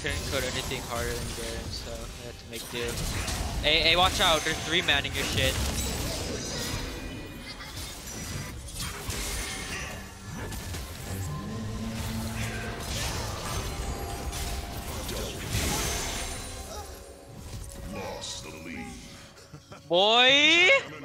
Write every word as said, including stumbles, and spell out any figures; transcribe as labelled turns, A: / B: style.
A: couldn't code anything harder than Garen, so I had to make do. Hey, hey, watch out! They're three manning your shit.
B: Lost the lead.
A: Boy!